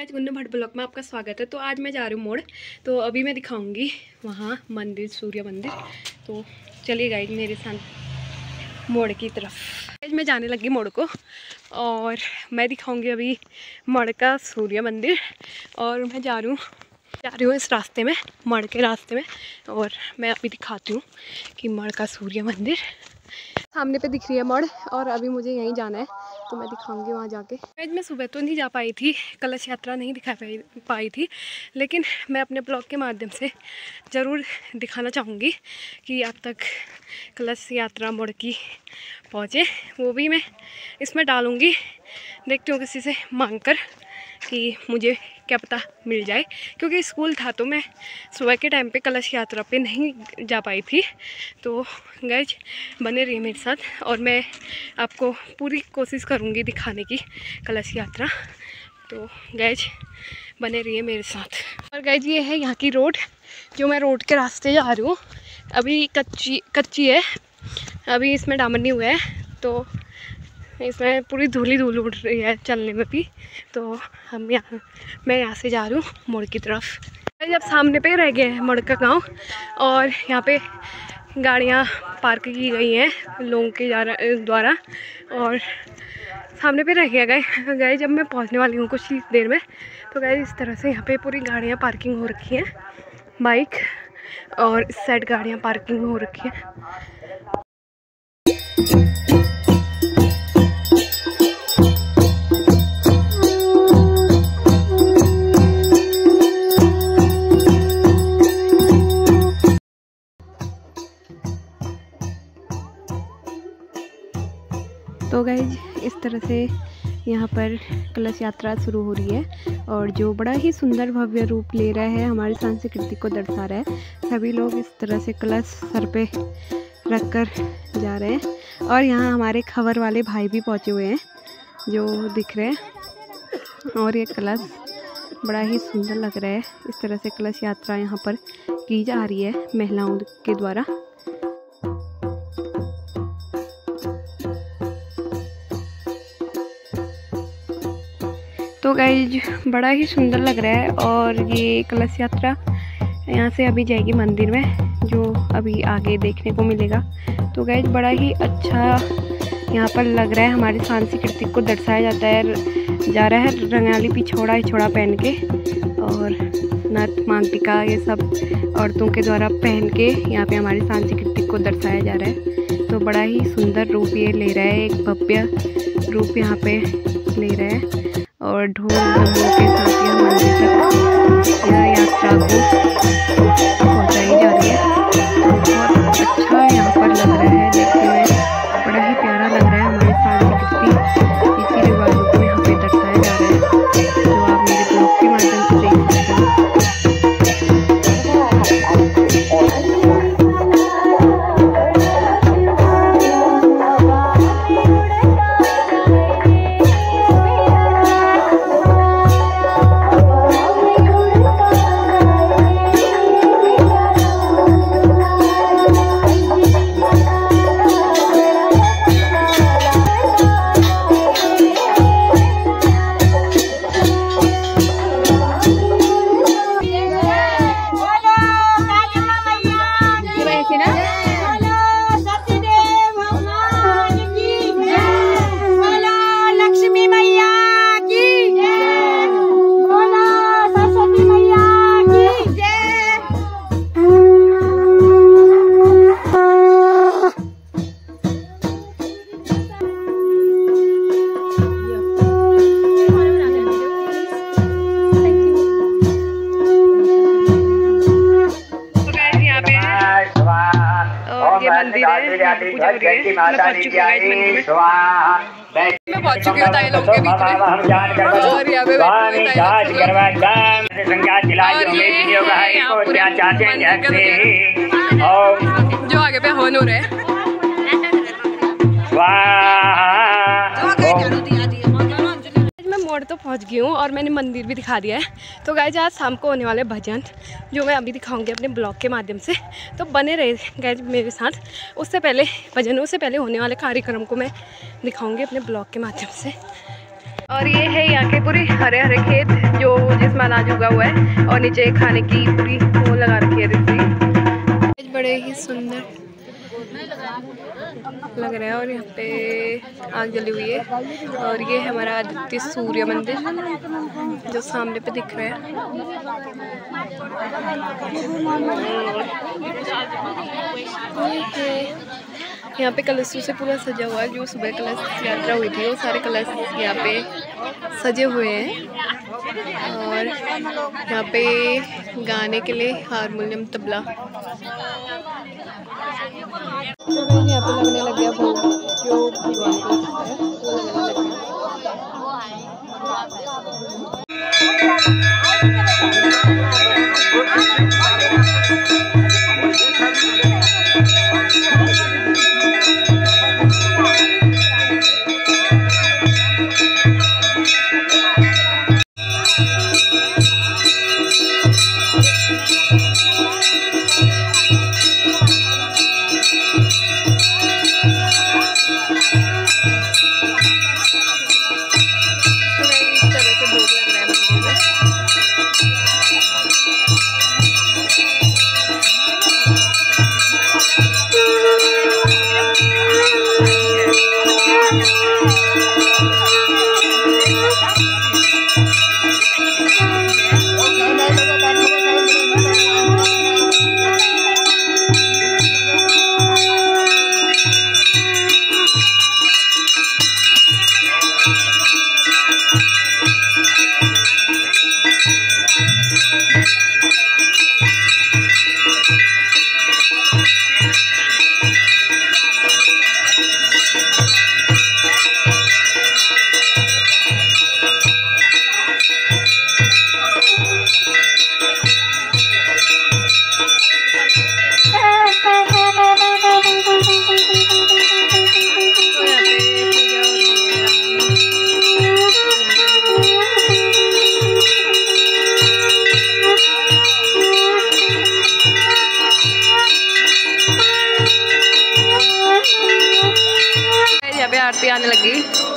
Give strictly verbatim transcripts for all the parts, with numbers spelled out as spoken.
Guys Gunnu Bhatt blog में आपका स्वागत है। तो आज मैं जा रही हूँ मोड़, तो अभी मैं दिखाऊंगी वहाँ मंदिर, सूर्य मंदिर। तो चलिए गाइस मेरे साथ मोड़ की तरफ। गाइस मैं जाने लगी मोड़ को और मैं दिखाऊंगी अभी मोड़ का सूर्य मंदिर। और मैं जा रही हूँ जा रही हूँ इस रास्ते में, मोड़ के रास्ते में। और मैं अभी दिखाती हूँ कि मोड़ का सूर्य मंदिर सामने पे दिख रही है मोड़, और अभी मुझे यहीं जाना है तो मैं दिखाऊंगी वहाँ जाके। आज मैं सुबह तो नहीं जा पाई थी, कलश यात्रा नहीं दिखा पाई पाई थी, लेकिन मैं अपने ब्लॉग के माध्यम से ज़रूर दिखाना चाहूँगी कि आप तक कलश यात्रा मोड़ की पहुँचे। वो भी मैं इसमें डालूँगी, देखती हूँ किसी से मांग कर कि मुझे क्या पता मिल जाए, क्योंकि स्कूल था तो मैं सुबह के टाइम पे कलश यात्रा पे नहीं जा पाई थी। तो गाइज बने रहिए मेरे साथ और मैं आपको पूरी कोशिश करूँगी दिखाने की कलश यात्रा। तो गाइज बने रहिए मेरे साथ। और गाइज ये है यहाँ की रोड, जो मैं रोड के रास्ते जा रही हूँ। अभी कच्ची कच्ची है, अभी इसमें डामर नहीं हुआ है, तो इसमें पूरी धूली धूल उड़ रही है चलने में भी। तो हम यहाँ मैं यहाँ से जा रही हूँ मोड़ की तरफ। जब सामने पे रह गए हैं मोड़ का गांव, और यहाँ पे गाड़ियाँ पार्क की गई हैं लोगों के द्वारा, और सामने पे रह गया गए गए जब मैं पहुँचने वाली हूँ कुछ ही देर में। तो गए इस तरह से यहाँ पे पूरी गाड़ियाँ पार्किंग हो रखी हैं, बाइक, और इस साइड गाड़ियाँ पार्किंग हो रखी हैं। तो गाइज इस तरह से यहाँ पर कलश यात्रा शुरू हो रही है, और जो बड़ा ही सुंदर भव्य रूप ले रहा है, हमारी संस्कृति को दर्शा रहा है। सभी लोग इस तरह से कलश सर पे रख कर जा रहे हैं। और यहाँ हमारे खबर वाले भाई भी पहुँचे हुए हैं जो दिख रहे हैं। और ये कलश बड़ा ही सुंदर लग रहा है। इस तरह से कलश यात्रा यहाँ पर की जा रही है महिलाओं के द्वारा। तो गाइज बड़ा ही सुंदर लग रहा है। और ये कलश यात्रा यहाँ से अभी जाएगी मंदिर में, जो अभी आगे देखने को मिलेगा। तो गाइज बड़ा ही अच्छा यहाँ पर लग रहा है, हमारी सांस्कृतिक को दर्शाया जाता है जा रहा है रंगाली पिछोड़ा हिछोड़ा पहन के, और नथ मांग टिका ये सब औरतों के द्वारा पहन के यहाँ पे हमारी सांस्कृतिक को दर्शाया जा रहा है। तो बड़ा ही सुंदर रूप ये ले रहा है, एक भव्य रूप यहाँ पे ले रहा है। और ढोल ढमरू के साथ यह मंदिर तक यह यात्रा को पहुँचाई जा रही है। बहुत अच्छा यहाँ पर लग रहा है देखने में, बड़ा ही प्यारा लग रहा है। हमारी सांस्कृतिक रीति रिवाजों को यहाँ पे दर्शाया जा रहा है, जो आप मेरे ब्लॉग के माध्यम से देख सकते हो। मंदिर है, यहाँ पे पूजा हो रही है। मैं पहुँच चुकी हूँ मंदिर में, मैं पहुँच चुकी हूँ ताई लोगों के बीच में। और यहाँ पे जो आगे पे हवन हो रहा है। मैं मोड़ तो पहुंच गई हूँ और मैंने मंदिर भी दिखा दिया है। तो गाइज आज शाम को होने वाले भजन जो मैं अभी दिखाऊंगी अपने ब्लॉग के माध्यम से, तो बने रहे गाइज मेरे साथ। उससे पहले भजनों से पहले होने वाले कार्यक्रम को मैं दिखाऊंगी अपने ब्लॉग के माध्यम से। और ये है यहाँ के पूरे हरे हरे खेत जो जिसमें अनाज उगा हुआ है और नीचे खाने की पूरी वो लगा रखी है रेती। बड़े ही सुंदर लग रहा है और यहाँ पे आग जली हुई है। और ये है हमारा आदित्य सूर्य मंदिर जो सामने पे दिख रहा है। यहाँ पे कलशों से पूरा सजा हुआ है। जो सुबह कलश यात्रा हुई थी वो सारे कलश यहाँ पे सजे हुए हैं। और यहाँ पे गाने के लिए हारमोनियम तबला यहाँ पे लगने लग गया भोग जो भगवान को लगता है वो लगने लग गया। आरती आने लगी।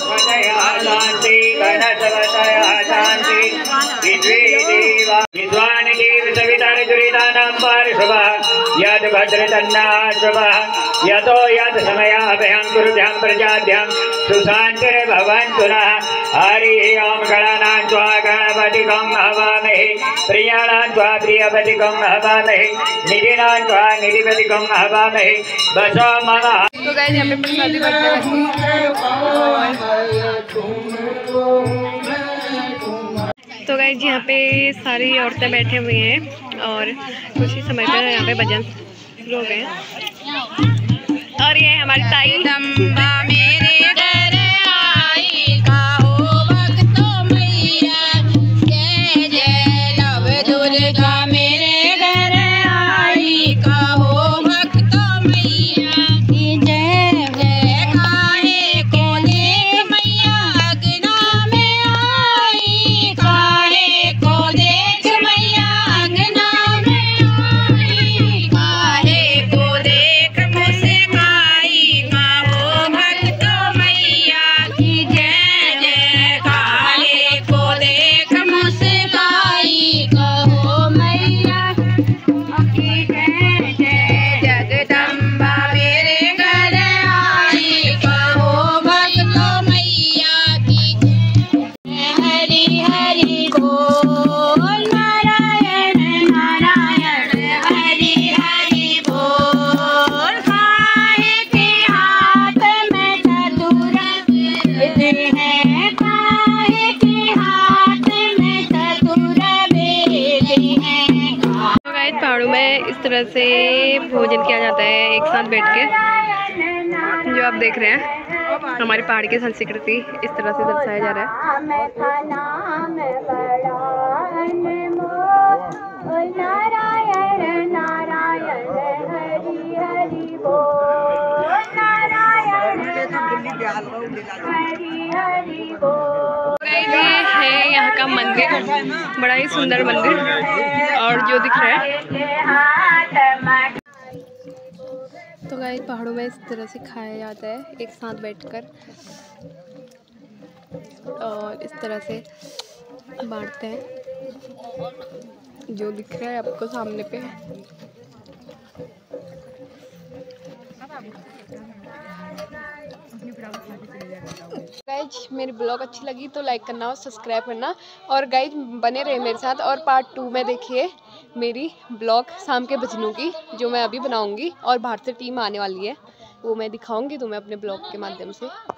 यद भद्रतन्ना शुभः यतो यद समयाभ्यां कुरुभ्यां प्रजाभ्यां सुशान्तिर्भवन्तु नः। हरि ओम गणानां त्वा गणपतिं हवामहे प्रियाणां त्वा प्रियपतिं हवामहे निधिनां त्वा निधिपतिं हवामहे बसो मम। तो गाइस यहाँ पे प्रसादी बढ़ने लगी। तो गाइस यहाँ पे सारी औरतें बैठे हुए हैं और कुछ ही समय पर यहाँ पे भजन शुरू हो गए हैं। और ये हमारी ताई दम्बा मेरे घर आई काहो भक्तों मैया जय जय नव दुर्गा मेरे घर आई काहो भक्तों मैया जय जय काहे को देख मैया अगना में आई काहे को देख मैया अगना में आई काहे को देख मुस्काई काहो भक्तों मैया की जय जय काहे को देख मुस्काई कहो मैया की जय जय जगदम्बा मेरे घर आई कहो भक्तों मैया की जय। हरि हरि बोल नारायण नारायण हरि हरि बोल। काहे के हाथ में चतुरा विधि है काहे के हाथ में चतुरा विधि है। तो गाइस पहाड़ों में इस तरह से भोजन किया जाता है एक साथ बैठ के। जो आप देख रहे हैं हमारी पहाड़ की संस्कृति इस तरह से दर्शाया जा रहा है। नारायण नारायण हरि हरि बोल नारायण हरि हरि बोल। ये है यहाँ का मंदिर, बड़ा ही सुंदर मंदिर और जो दिख रहा है। तो गाइस पहाड़ों में इस तरह से खाया जाता है एक साथ बैठकर। और इस तरह से बांटते हैं, जो दिख रहा है आपको सामने पे। गाइज मेरी ब्लॉग अच्छी लगी तो लाइक करना और सब्सक्राइब करना, और गाइज बने रहे मेरे साथ। और पार्ट टू में देखिए मेरी ब्लॉग शाम के भजनों की, जो मैं अभी बनाऊंगी, और बाहर से टीम आने वाली है, वो मैं दिखाऊंगी तुम्हें अपने ब्लॉग के माध्यम से।